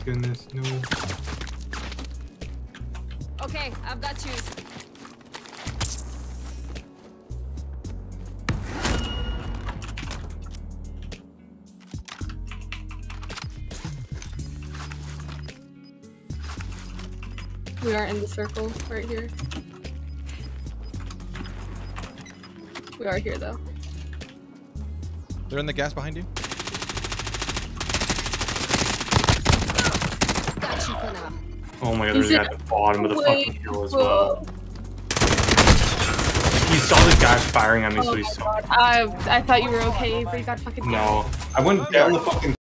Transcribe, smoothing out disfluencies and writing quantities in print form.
goodness, no. Okay, I've got you. We are in the circle right here. We are here though. They're in the gas behind you. Got you for now. Oh my god, there's a guy at the bottom of the fucking hill as well. He saw the guy firing at me, so he saw. I thought you were okay, but you got fucking. No, I went down the fucking